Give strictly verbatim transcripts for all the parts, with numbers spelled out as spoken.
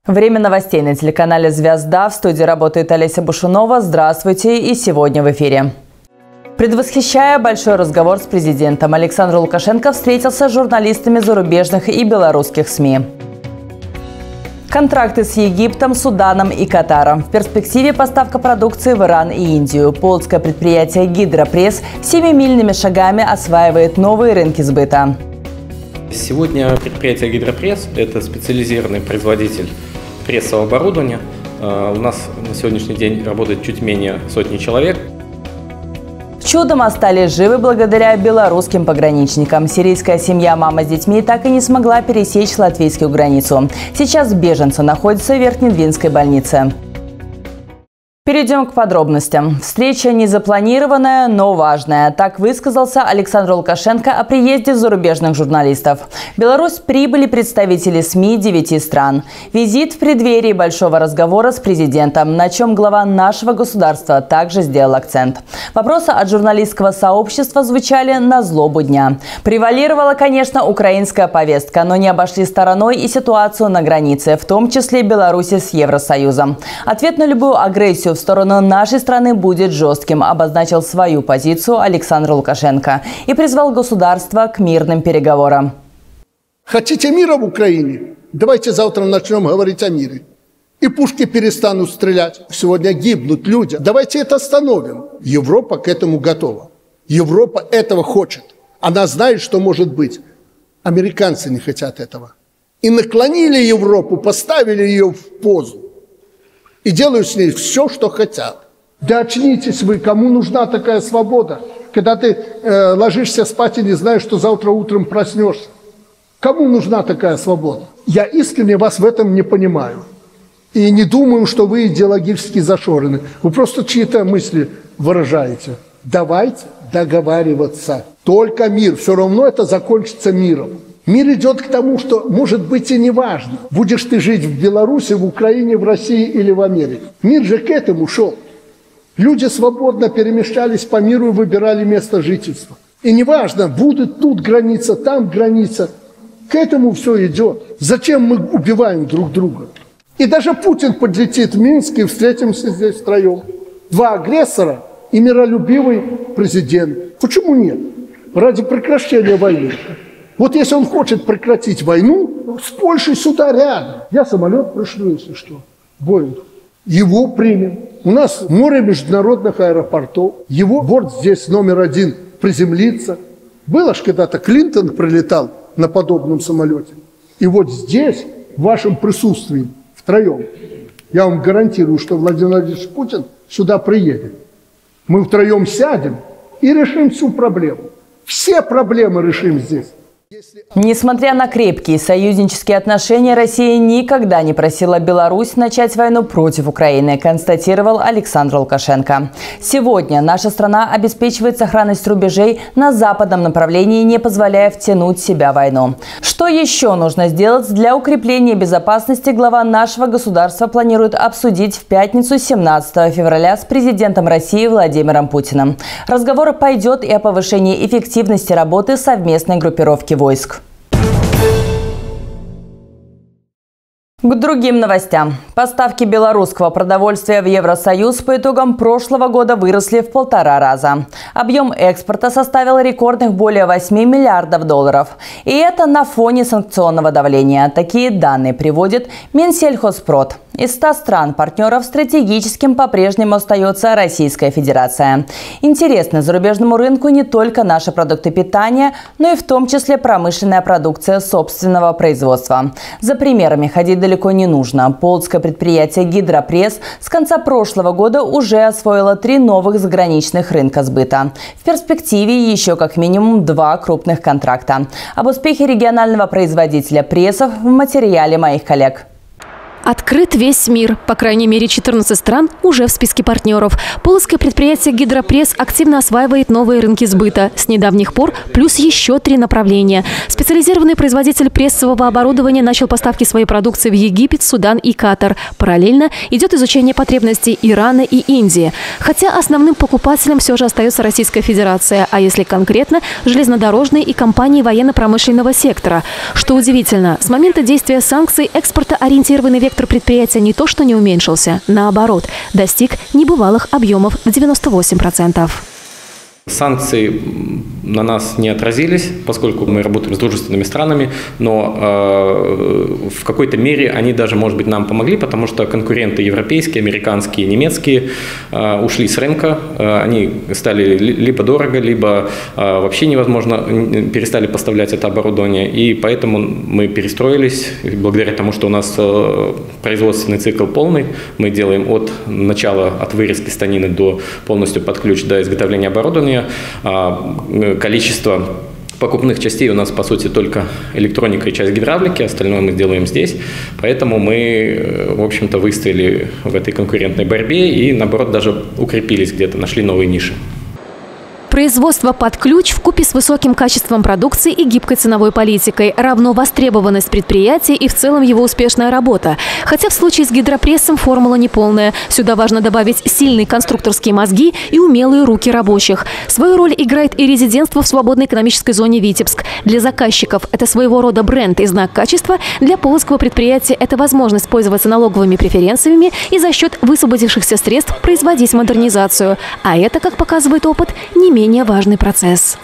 Время новостей на телеканале «Звезда». В студии работает Олеся Бушунова. Здравствуйте, и сегодня в эфире. Предвосхищая большой разговор с президентом, Александр Лукашенко встретился с журналистами зарубежных и белорусских СМИ. Контракты с Египтом, Суданом и Катаром. В перспективе поставка продукции в Иран и Индию. Полоцкое предприятие «Гидропресс» семимильными шагами осваивает новые рынки сбыта. Сегодня предприятие «Гидропресс» – это специализированный производитель прессового оборудования. У нас на сегодняшний день работает чуть менее сотни человек. Чудом остались живы благодаря белорусским пограничникам. Сирийская семья, мама с детьми, так и не смогла пересечь латвийскую границу. Сейчас беженцы находятся в Верхнедвинской больнице. Перейдем к подробностям. Встреча незапланированная, но важная. Так высказался Александр Лукашенко о приезде зарубежных журналистов. В Беларусь прибыли представители СМИ девяти стран. Визит в преддверии большого разговора с президентом, на чем глава нашего государства также сделал акцент. Вопросы от журналистского сообщества звучали на злобу дня. Превалировала, конечно, украинская повестка, но не обошли стороной и ситуацию на границе, в том числе Беларуси с Евросоюзом. Ответ на любую агрессию в сторону нашей страны будет жестким, обозначил свою позицию Александр Лукашенко и призвал государство к мирным переговорам. Хотите мира в Украине? Давайте завтра начнем говорить о мире. И пушки перестанут стрелять. Сегодня гибнут люди. Давайте это остановим. Европа к этому готова. Европа этого хочет. Она знает, что может быть. Американцы не хотят этого. И наклонили Европу, поставили ее в позу. И делают с ней все, что хотят. Да очнитесь вы, кому нужна такая свобода, когда ты э, ложишься спать и не знаешь, что завтра утром проснешься. Кому нужна такая свобода? Я искренне вас в этом не понимаю. И не думаю, что вы идеологически зашорены. Вы просто чьи-то мысли выражаете. Давайте договариваться. Только мир. Все равно это закончится миром. Мир идет к тому, что, может быть, и не важно, будешь ты жить в Беларуси, в Украине, в России или в Америке. Мир же к этому шел. Люди свободно перемещались по миру и выбирали место жительства. И не важно, будет тут граница, там граница. К этому все идет. Зачем мы убиваем друг друга? И даже Путин подлетит в Минск и встретимся здесь втроем. Два агрессора и миролюбивый президент. Почему нет? Ради прекращения войны. Вот если он хочет прекратить войну, с Польшей сюда рядом. Я самолет пришлю, если что, Боинг. Его примем. У нас море международных аэропортов. Его борт здесь номер один приземлится. Было ж когда-то Клинтон прилетал на подобном самолете. И вот здесь, в вашем присутствии, втроем, я вам гарантирую, что Владимир Владимирович Путин сюда приедет. Мы втроем сядем и решим всю проблему. Все проблемы решим здесь. Несмотря на крепкие союзнические отношения, Россия никогда не просила Беларусь начать войну против Украины, констатировал Александр Лукашенко. Сегодня наша страна обеспечивает сохранность рубежей на западном направлении, не позволяя втянуть себя в войну. Что еще нужно сделать для укрепления безопасности, глава нашего государства планирует обсудить в пятницу семнадцатого февраля с президентом России Владимиром Путиным. Разговор пойдет и о повышении эффективности работы совместной группировки войск. К другим новостям. Поставки белорусского продовольствия в Евросоюз по итогам прошлого года выросли в полтора раза. Объем экспорта составил рекордных более восьми миллиардов долларов. И это на фоне санкционного давления. Такие данные приводит Минсельхозпрод. Из ста стран-партнеров стратегическим по-прежнему остается Российская Федерация. Интересны зарубежному рынку не только наши продукты питания, но и в том числе промышленная продукция собственного производства. За примерами ходить далеко не нужно. Полоцкое предприятие «Гидропресс» с конца прошлого года уже освоило три новых заграничных рынка сбыта. В перспективе еще как минимум два крупных контракта. Об успехе регионального производителя прессов в материале моих коллег. Открыт весь мир. По крайней мере, четырнадцать стран уже в списке партнеров. Полоцкое предприятие «Гидропресс» активно осваивает новые рынки сбыта. С недавних пор плюс еще три направления. Специально Специализированный производитель прессового оборудования начал поставки своей продукции в Египет, Судан и Катар. Параллельно идет изучение потребностей Ирана и Индии. Хотя основным покупателем все же остается Российская Федерация, а если конкретно – железнодорожные и компании военно-промышленного сектора. Что удивительно, с момента действия санкций экспортоориентированный вектор предприятия не то что не уменьшился, наоборот, достиг небывалых объемов в девяносто восемь процентов. Санкции на нас не отразились, поскольку мы работаем с дружественными странами, но э, в какой-то мере они даже, может быть, нам помогли, потому что конкуренты европейские, американские, немецкие э, ушли с рынка, э, они стали либо дорого, либо э, вообще невозможно, перестали поставлять это оборудование, и поэтому мы перестроились, благодаря тому, что у нас э, производственный цикл полный, мы делаем от начала, от вырезки станины до полностью под ключ до изготовления оборудования. Количество покупных частей у нас, по сути, только электроника и часть гидравлики, остальное мы делаем здесь. Поэтому мы, в общем-то, выстояли в этой конкурентной борьбе и, наоборот, даже укрепились где-то, нашли новые ниши. Производство под ключ вкупе с высоким качеством продукции и гибкой ценовой политикой равно востребованность предприятия и в целом его успешная работа. Хотя в случае с гидропрессом формула неполная. Сюда важно добавить сильные конструкторские мозги и умелые руки рабочих. Свою роль играет и резидентство в свободной экономической зоне Витебск. Для заказчиков это своего рода бренд и знак качества. Для полоцкого предприятия это возможность пользоваться налоговыми преференциями и за счет высвободившихся средств производить модернизацию. А это, как показывает опыт, не менее важный процесс.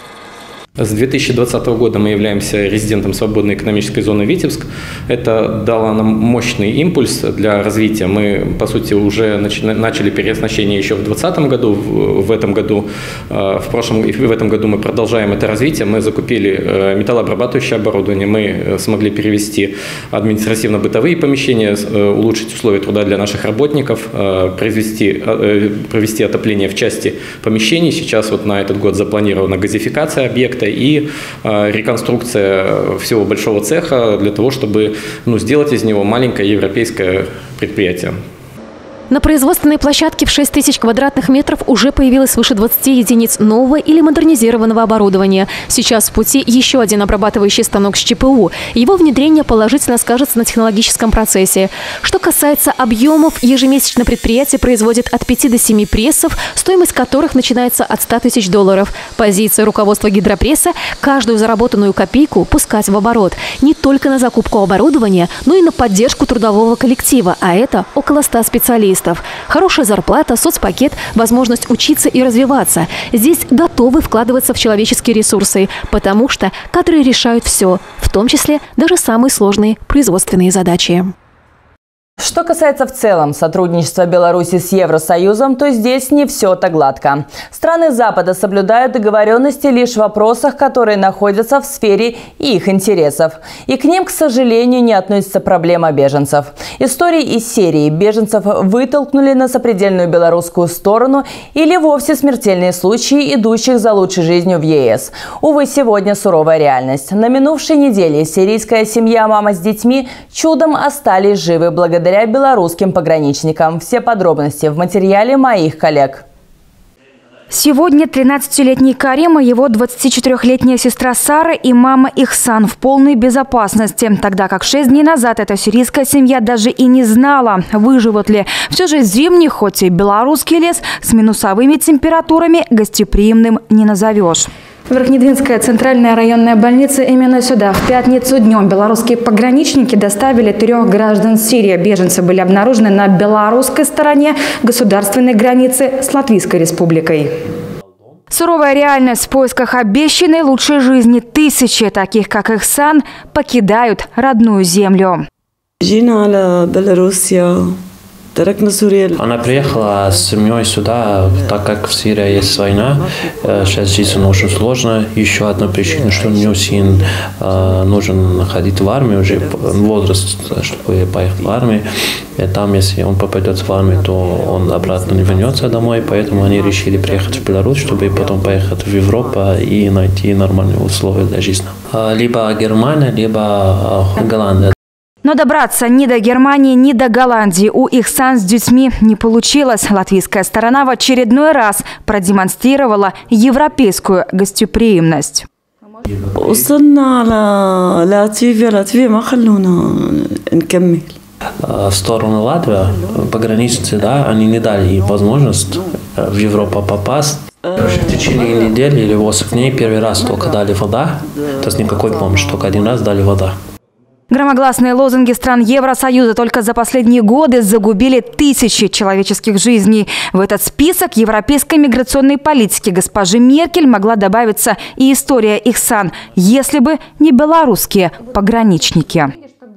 С две тысячи двадцатого года мы являемся резидентом свободной экономической зоны Витебск. Это дало нам мощный импульс для развития. Мы, по сути, уже начали переоснащение еще в две тысячи двадцатом году. В этом году, в прошлом и в этом году мы продолжаем это развитие. Мы закупили металлообрабатывающее оборудование. Мы смогли перевести административно-бытовые помещения, улучшить условия труда для наших работников, произвести, провести отопление в части помещений. Сейчас вот на этот год запланирована газификация объекта и э, реконструкция всего большого цеха для того, чтобы ну, сделать из него маленькое европейское предприятие. На производственной площадке в шесть тысяч квадратных метров уже появилось свыше двадцати единиц нового или модернизированного оборудования. Сейчас в пути еще один обрабатывающий станок с ЧПУ. Его внедрение положительно скажется на технологическом процессе. Что касается объемов, ежемесячно предприятие производит от пяти до семи прессов, стоимость которых начинается от ста тысяч долларов. Позиция руководства гидропресса – каждую заработанную копейку пускать в оборот. Не только на закупку оборудования, но и на поддержку трудового коллектива, а это около ста специалистов. Хорошая зарплата, соцпакет, возможность учиться и развиваться. Здесь готовы вкладываться в человеческие ресурсы, потому что кадры решают все, в том числе даже самые сложные производственные задачи. Что касается в целом сотрудничества Беларуси с Евросоюзом, то здесь не все так гладко. Страны Запада соблюдают договоренности лишь в вопросах, которые находятся в сфере их интересов. И к ним, к сожалению, не относится проблема беженцев. Истории из серии беженцев вытолкнули на сопредельную белорусскую сторону или вовсе смертельные случаи, идущих за лучшей жизнью в ЕС. Увы, сегодня суровая реальность. На минувшей неделе сирийская семья «Мама с детьми» чудом остались живы благодаря благодаря белорусским пограничникам. Все подробности в материале моих коллег. Сегодня тринадцатилетний Карим и его двадцатичетырёхлетняя сестра Сара и мама Ихсан в полной безопасности, тогда как шесть дней назад эта сирийская семья даже и не знала, выживут ли. Все же зимний, хоть и белорусский лес, с минусовыми температурами гостеприимным не назовешь. Верхнедвинская центральная районная больница. Именно сюда в пятницу днем белорусские пограничники доставили трех граждан Сирии. Беженцы были обнаружены на белорусской стороне государственной границы с Латвийской республикой. Суровая реальность в поисках обещанной лучшей жизни. Тысячи таких, как Ихсан, покидают родную землю. Она приехала с семьей сюда, так как в Сирии есть война. Сейчас жизнь очень сложная. Еще одна причина, что у нее сын нужен ходить в армию, уже возраст, чтобы поехать в армию. И там, если он попадет в армию, то он обратно не вернется домой. Поэтому они решили приехать в Беларусь, чтобы потом поехать в Европу и найти нормальные условия для жизни. Либо Германия, либо Голландия. Но добраться ни до Германии, ни до Голландии у Ихсан с детьми не получилось. Латвийская сторона в очередной раз продемонстрировала европейскую гостеприимность. وصلنا على لاتفيا لاتفيا ما خلونا نكمل. В сторону Латвии, пограничницы, да, они не дали ей возможность в Европу попасть. В течение недели или восемь дней первый раз только дали вода, то есть никакой помощи, только один раз дали вода. Громогласные лозунги стран Евросоюза только за последние годы загубили тысячи человеческих жизней. В этот список европейской миграционной политики госпожи Меркель могла добавиться и история Ихсан, если бы не белорусские пограничники.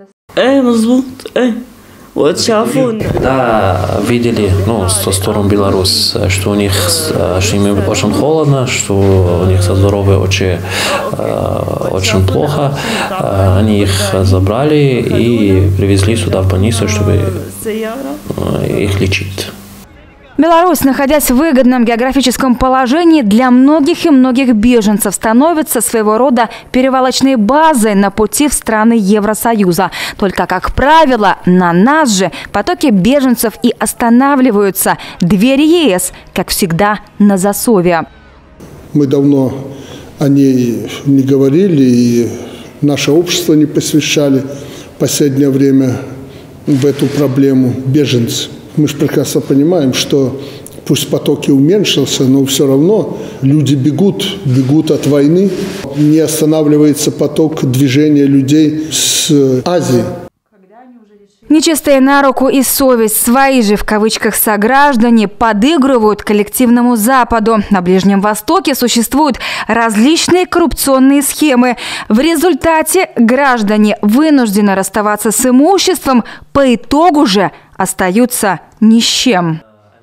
Когда видели, ну, со стороны Беларуси, что у них, что им очень холодно, что у них со здоровьем очень, очень плохо, они их забрали и привезли сюда в больницу, чтобы их лечить. Беларусь, находясь в выгодном географическом положении, для многих и многих беженцев становится своего рода перевалочной базой на пути в страны Евросоюза. Только, как правило, на нас же потоки беженцев и останавливаются. Двери ЕС, как всегда, на засове. Мы давно о ней не говорили, и наше общество не посвящали в последнее время в эту проблему беженцев. Мы же прекрасно понимаем, что пусть потоки уменьшился, но все равно люди бегут, бегут от войны. Не останавливается поток движения людей с Азии. Нечистые на руку и совесть, свои же в кавычках сограждане подыгрывают коллективному Западу. На Ближнем Востоке существуют различные коррупционные схемы. В результате граждане вынуждены расставаться с имуществом, по итогу же остаются ни с чем.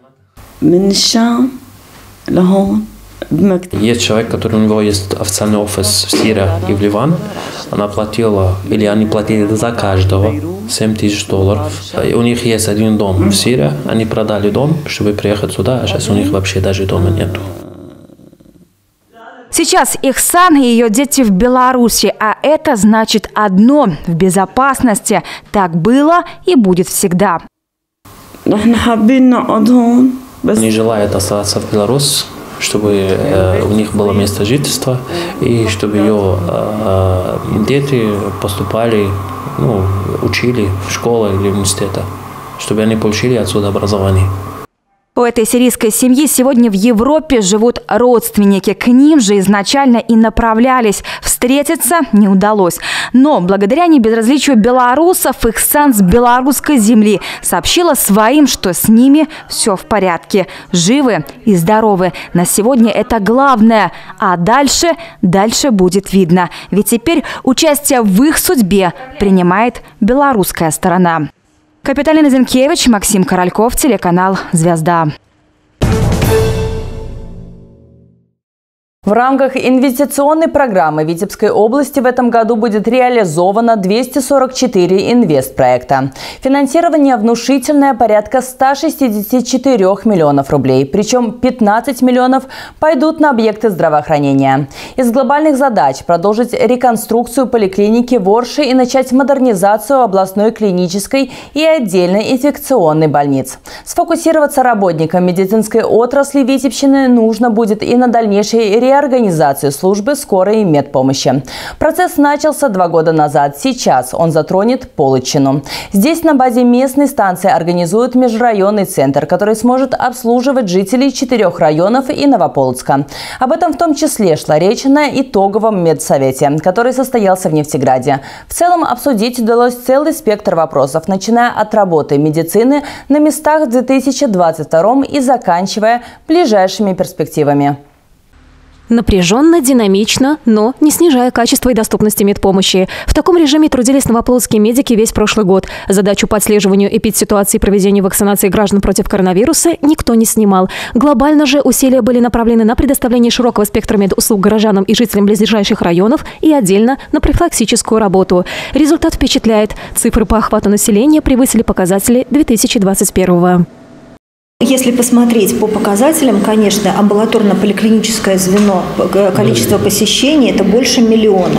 Есть человек, который у него есть официальный офис в Сирии и в Ливан. Она платила, или они платили за каждого семь тысяч долларов. И у них есть один дом в Сирии. Они продали дом, чтобы приехать сюда, а сейчас у них вообще даже дома нету. Сейчас Ихсан и ее дети в Беларуси, а это значит одно – в безопасности. Так было и будет всегда. Они желают остаться в Беларуси, чтобы э, у них было место жительства и чтобы ее э, дети поступали, ну, учили в школу или университета, чтобы они получили отсюда образование. У этой сирийской семьи сегодня в Европе живут родственники. К ним же изначально и направлялись. Встретиться не удалось. Но благодаря небезразличию белорусов Ихсан с белорусской земли сообщила своим, что с ними все в порядке. Живы и здоровы. На сегодня это главное. А дальше, дальше будет видно. Ведь теперь участие в их судьбе принимает белорусская сторона. Капиталина Зинкевич, Максим Корольков, телеканал «Звезда». В рамках инвестиционной программы Витебской области в этом году будет реализовано двести сорок четыре инвестпроекта. Финансирование внушительное, порядка ста шестидесяти четырёх миллионов рублей. Причем пятнадцать миллионов пойдут на объекты здравоохранения. Из глобальных задач продолжить реконструкцию поликлиники в Орше и начать модернизацию областной клинической и отдельной инфекционной больниц. Сфокусироваться работникам медицинской отрасли Витебщины нужно будет и на дальнейшей реализации организацию службы скорой медпомощи. Процесс начался два года назад. Сейчас он затронет Полычину. Здесь на базе местной станции организуют межрайонный центр, который сможет обслуживать жителей четырех районов и Новополоцка. Об этом в том числе шла речь на итоговом медсовете, который состоялся в Нефтеграде. В целом обсудить удалось целый спектр вопросов, начиная от работы медицины на местах в две тысячи двадцать втором и заканчивая ближайшими перспективами. Напряженно, динамично, но не снижая качества и доступности медпомощи. В таком режиме трудились новополоцкие медики весь прошлый год. Задачу по отслеживанию эпидситуации и проведению вакцинации граждан против коронавируса никто не снимал. Глобально же усилия были направлены на предоставление широкого спектра медуслуг горожанам и жителям близлежащих районов и отдельно на профилактическую работу. Результат впечатляет. Цифры по охвату населения превысили показатели две тысячи двадцать первого. Если посмотреть по показателям, конечно, амбулаторно-поликлиническое звено, количество посещений – это больше миллиона.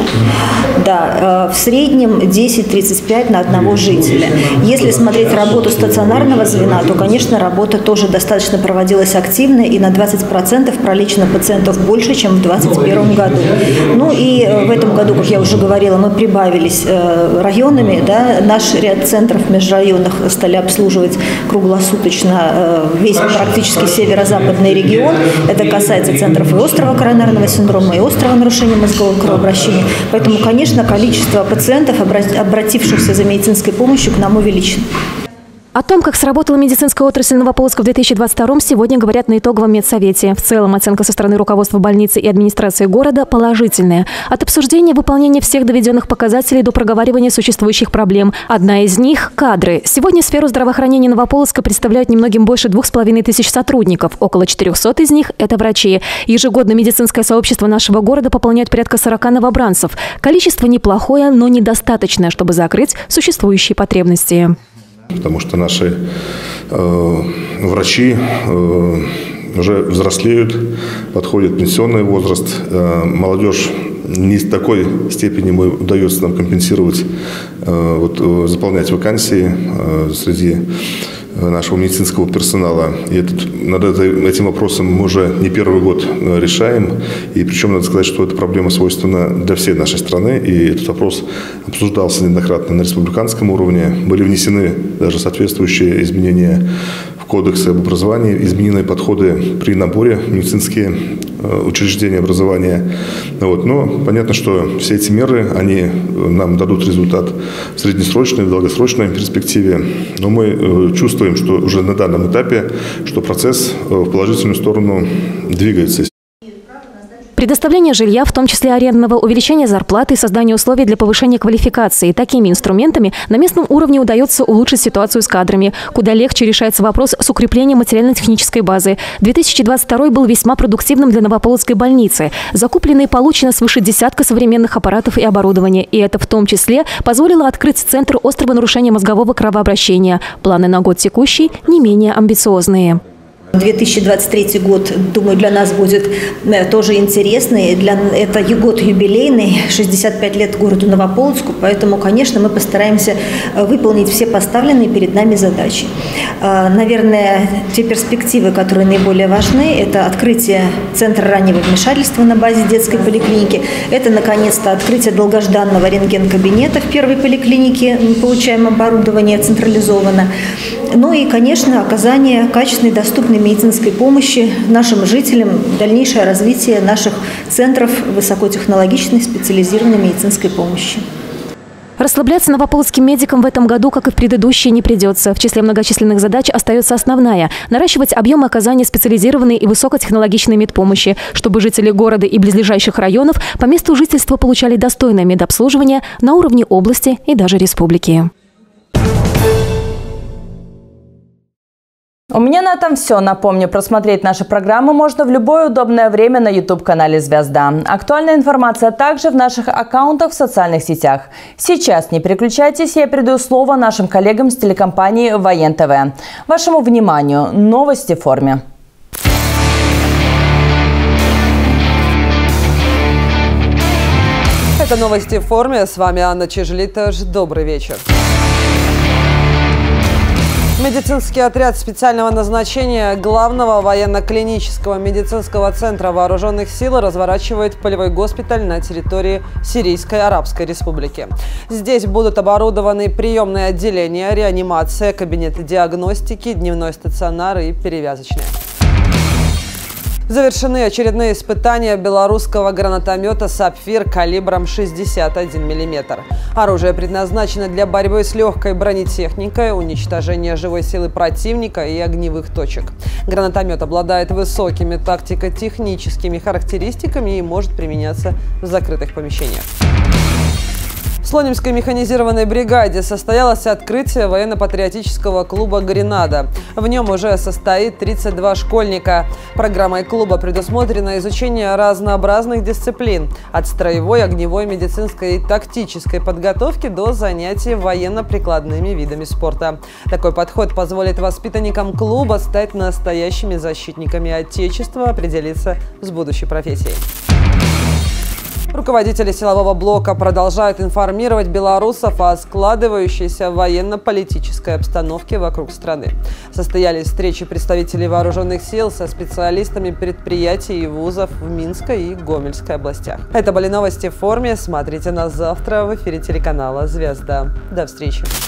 Да, в среднем десять тридцать пять на одного жителя. Если смотреть работу стационарного звена, то, конечно, работа тоже достаточно проводилась активно, и на двадцать процентов пролечено пациентов больше, чем в две тысячи двадцать первом году. Ну и в этом году, как я уже говорила, мы прибавились районами. Да, наш ряд центров межрайонных стали обслуживать круглосуточно весь практически северо-западный регион. Это касается центров и острого коронарного синдрома, и острого нарушения мозгового кровообращения. Поэтому, конечно, количество пациентов, обратившихся за медицинской помощью, к нам увеличено. О том, как сработала медицинская отрасль Новополоцка в две тысячи двадцать втором, сегодня говорят на итоговом медсовете. В целом оценка со стороны руководства больницы и администрации города положительная. От обсуждения выполнения всех доведенных показателей до проговаривания существующих проблем. Одна из них – кадры. Сегодня сферу здравоохранения Новополоцка представляют немногим больше двух с половиной тысяч сотрудников. Около четырехсот из них – это врачи. Ежегодно медицинское сообщество нашего города пополняет порядка сорока новобранцев. Количество неплохое, но недостаточное, чтобы закрыть существующие потребности. Потому что наши э, врачи э, уже взрослеют, подходит пенсионный возраст. Э, молодежь не в такой степени мы, удается нам компенсировать, э, вот, заполнять вакансии э, среди нашего медицинского персонала. И этот, над этим вопросом мы уже не первый год решаем. И причем надо сказать, что эта проблема свойственна для всей нашей страны. И этот вопрос обсуждался неоднократно на республиканском уровне. Были внесены даже соответствующие изменения в кодексы об образовании, изменены подходы при наборе в медицинские учреждения образования. Вот. Но понятно, что все эти меры, они нам дадут результат в среднесрочной, в долгосрочной перспективе. Но мы чувствуем, что уже на данном этапе, что процесс в положительную сторону двигается. Предоставление жилья, в том числе арендного, увеличение зарплаты и создание условий для повышения квалификации. Такими инструментами на местном уровне удается улучшить ситуацию с кадрами. Куда легче решается вопрос с укреплением материально-технической базы. две тысячи двадцать второй был весьма продуктивным для Новополоцкой больницы. Закуплено и получено свыше десятка современных аппаратов и оборудования. И это в том числе позволило открыть Центр острого нарушения мозгового кровообращения. Планы на год текущий не менее амбициозные. две тысячи двадцать третий год, думаю, для нас будет тоже интересный. Для, это год юбилейный, шестьдесят пять лет городу Новополоцку, поэтому, конечно, мы постараемся выполнить все поставленные перед нами задачи. Наверное, те перспективы, которые наиболее важны, это открытие Центра раннего вмешательства на базе детской поликлиники, это, наконец-то, открытие долгожданного рентген-кабинета в первой поликлинике, мы получаем оборудование централизованно. Ну и, конечно, оказание качественной, доступной медицинской помощи нашим жителям, дальнейшее развитие наших центров высокотехнологичной специализированной медицинской помощи. Расслабляться новополоцким медикам в этом году, как и в предыдущие, не придется. В числе многочисленных задач остается основная – наращивать объем оказания специализированной и высокотехнологичной медпомощи, чтобы жители города и близлежащих районов по месту жительства получали достойное медобслуживание на уровне области и даже республики. У меня на этом все. Напомню, просмотреть наши программы можно в любое удобное время на ютуб-канале «Звезда». Актуальная информация также в наших аккаунтах в социальных сетях. Сейчас не переключайтесь, я передаю слово нашим коллегам с телекомпании Воен ТВ. Вашему вниманию новости в форме. Это новости в форме. С вами Анна Чижелиташ. Добрый вечер. Медицинский отряд специального назначения Главного военно-клинического медицинского центра Вооруженных сил разворачивает полевой госпиталь на территории Сирийской Арабской Республики. Здесь будут оборудованы приемные отделения, реанимация, кабинеты диагностики, дневной стационар и перевязочные. Завершены очередные испытания белорусского гранатомета «Сапфир» калибром шестьдесят один миллиметр. Оружие предназначено для борьбы с легкой бронетехникой, уничтожения живой силы противника и огневых точек. Гранатомет обладает высокими тактико-техническими характеристиками и может применяться в закрытых помещениях. В Слонимской механизированной бригаде состоялось открытие военно-патриотического клуба «Гренада». В нем уже состоит тридцать два школьника. Программой клуба предусмотрено изучение разнообразных дисциплин – от строевой, огневой, медицинской и тактической подготовки до занятий военно-прикладными видами спорта. Такой подход позволит воспитанникам клуба стать настоящими защитниками Отечества, определиться с будущей профессией. Руководители силового блока продолжают информировать белорусов о складывающейся военно-политической обстановке вокруг страны. Состоялись встречи представителей вооруженных сил со специалистами предприятий и вузов в Минской и Гомельской областях. Это были новости в форме. Смотрите нас завтра в эфире телеканала «Звезда». До встречи.